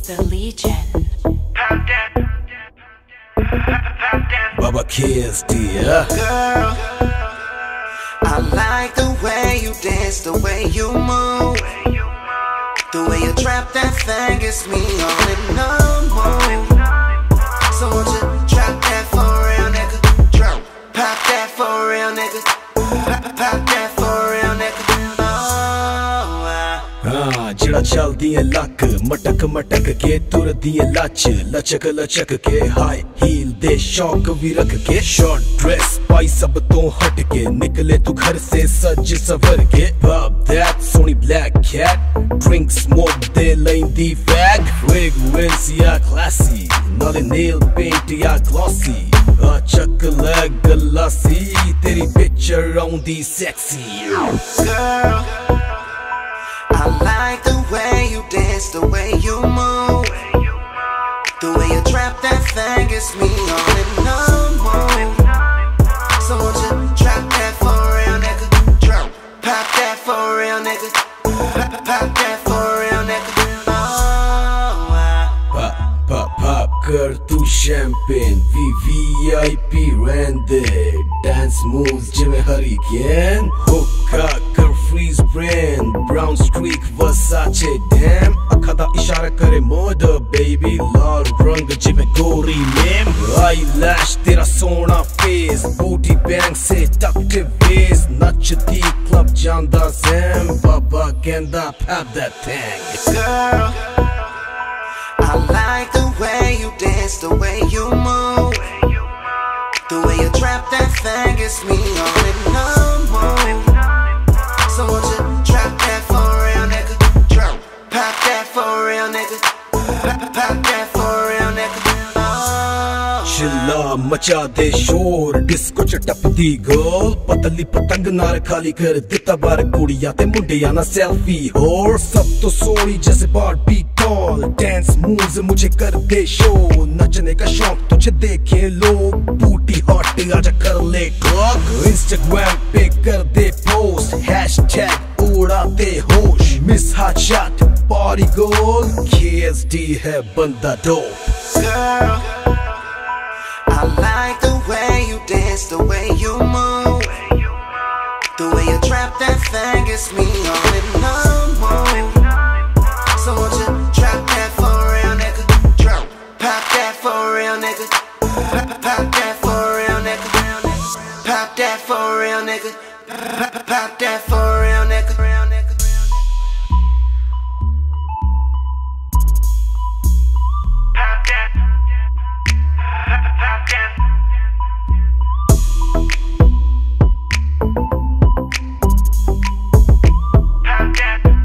The Legion. Baba KSD, yeah. Girl, I like the way you dance, the way you move, the way you trap that thing gets me on and on move. So won't you drop that for real, nigga? Drop, pop that for real, nigga. Pop that for real, nigga. जिड़ा चल दिए luck मटक मटक के तुर दिए लच लचक लचक के हाई हील दे शौक भी रख के शॉर्ट ड्रेस पाई सब तो हट के निकले तू घर से सज सवर के पब दैट सोनी ब्लैक कैट ड्रिंक स्मोक दे लेंदी फैग फ्रेगरेंस या क्लासी नाले नेल पेंट या ग्लॉसी चक लग गलासी तेरी पिक्चर आउंदी sexy Girl, I like the way you dance, the way you move, the way you trap that thing gets me on and on move. So won't you drop that for real, nigga? Drop, pop that for real, nigga. Pop that for real, nigga. Pop कर तू champagne VIP रहने dance moves जिमें hurricane हुक्का कर freeze brain brown streak Versace damn अखदा इशारा करे murder baby लाल रंग जिमें गोरी name eyelash तेरा सोना face booty bang से tucked face नचती club जांदा Sam Baba कहंदा pop that thing Girl, I like the way you dance, the way you move, the way you trap that thing gets me on and on move. So won't you drop that for real, nigga? Drop, pop that for real, nigga. Pop that for real, nigga. चिल्ला मचा दे शोर disco च टपदी girl पतली पतंग नार खाली कर दिता बार कुड़ियां ते मुंडियां ना सेल्फी होर सब तो सोनी जैसे बारबी डॉल डांस मूव्स मुझे कर दे शो नचने का शौक तुझे देखे लोग बूटी हॉट आजा कर ले क्लॉक इंस्टाग्राम पे कर दे पोस्ट हैशटैग उड़ाते होश miss hot shot party girl KSD है बंदा dope Girl, I like the way you dance, the way you move, the way you trap that thing gets me on and